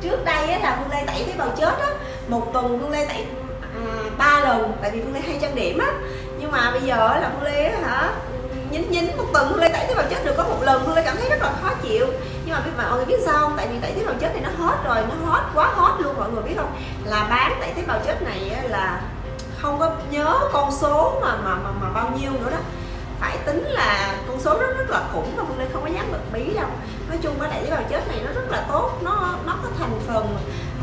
trước đây á, là Phương Lê tẩy tế bào chết á, một tuần Phương Lê tẩy 3 lần, tại vì Phương Lê hay trang điểm á. Nhưng mà bây giờ là Phương Lê hả nhín một tuần Phương Lê tẩy tế bào chết được có một lần, Phương Lê cảm thấy rất là khó chịu. Nhưng mà mọi người biết sao không? Tại vì tẩy tế bào chết này nó hot rồi, nó hot quá hot luôn, mọi người biết không? Là bán tẩy tế bào chết này là không có nhớ con số mà bao nhiêu nữa đó, phải tính là con số rất là khủng mà Phương Lê không có dám bật bí đâu. Nói chung cái tẩy tế bào chết này nó rất là tốt, nó có thành phần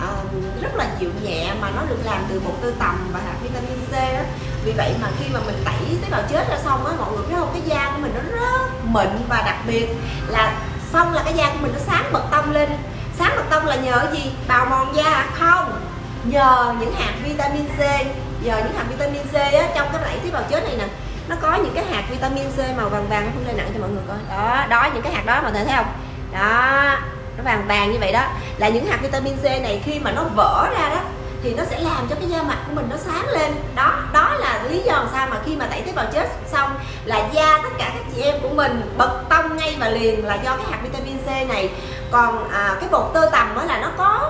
rất là dịu nhẹ mà nó được làm từ bột tơ tằm và hạt vitamin C đó. Vì vậy mà khi mà mình tẩy tế bào chết ra xong á, mọi người biết không, cái da của mình nó rất mịn, và đặc biệt là xong là cái da của mình nó sáng bật tông lên. Sáng bật tông là nhờ gì? Bào mòn da không? Nhờ những hạt vitamin C. Nhờ những hạt vitamin C á, trong cái tẩy tế bào chết này nè, nó có những cái hạt vitamin C màu vàng vàng. Không lên nặng cho mọi người coi đó, những cái hạt đó mà thấy không đó, nó vàng vàng như vậy đó, là những hạt vitamin C này khi mà nó vỡ ra đó thì nó sẽ làm cho cái da mặt của mình nó sáng lên. Đó là lý do sao mà khi mà tẩy tế bào chết xong là da tất cả các chị em của mình bật tông ngay và liền, là do cái hạt vitamin C này. Còn cái bột tơ tằm đó là nó có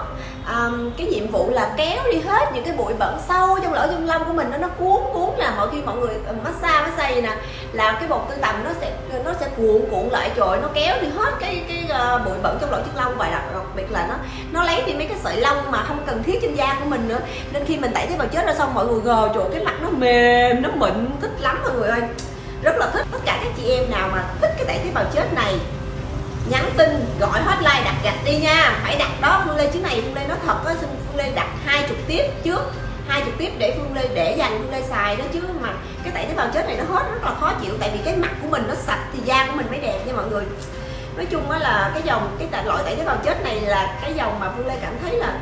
cái nhiệm vụ là kéo đi hết những cái bụi bẩn sâu trong lỗ chân lông của mình, nó cuốn là mỗi khi mọi người massage vậy nè, là cái bột tơ tằm nó sẽ cuộn lại, trời, nó kéo đi hết cái bụi bẩn trong lỗ chân lông. Vậy là đặc biệt là nó lấy đi mấy cái sợi lông mà không cần thiết trên da của mình nữa. Nên khi mình tẩy tế bào chết ra xong mọi người gờ, trời, cái mặt nó mềm, nó mịn, thích lắm mọi người ơi, rất là thích. Tất cả các chị em nào mà thích cái tẩy tế bào chết này nhắn tin gọi hotline đặt gạch đi nha, phải đặt đó Phương Lê. Chứ này Phương Lê nói thật á, Phương Lê đặt 20 tiếp trước, 20 tiếp để Phương Lê để dành Phương Lê xài đó. Chứ mà cái tẩy tế bào chết này nó hết rất là khó chịu, tại vì cái mặt của mình nó sạch thì da của mình mới đẹp nha mọi người. Nói chung á là cái loại tẩy tế bào chết này là cái dòng mà Phương Lê cảm thấy là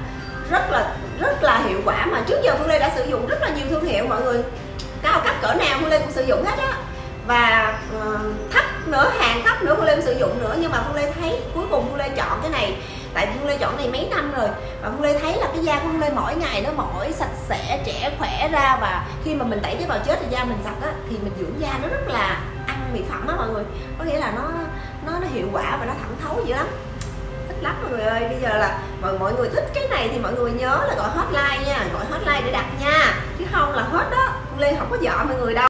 rất là hiệu quả. Mà trước giờ Phương Lê đã sử dụng rất là nhiều thương hiệu mọi người, cao cấp cỡ nào Phương Lê cũng sử dụng hết á, và thấp nữa, hàng thấp nữa Phương Lê cũng sử dụng nữa. Nhưng mà Phương Lê thấy cuối cùng Phương Lê chọn cái này, tại Phương Lê chọn này mấy năm rồi, và Phương Lê thấy là cái da của Phương Lê mỗi ngày nó mỗi sạch sẽ, trẻ khỏe ra. Và khi mà mình tẩy tế bào chết thì da mình sạch á, thì mình dưỡng da nó rất là ăn mỹ phẩm á mọi người, có nghĩa là nó hiệu quả và nó thẩm thấu dữ lắm, thích lắm mọi người ơi. Bây giờ là mọi người thích cái này thì mọi người nhớ là gọi hotline nha, gọi hotline để đặt nha, chứ không là hết đó. Phương Lê không có dọa mọi người đâu.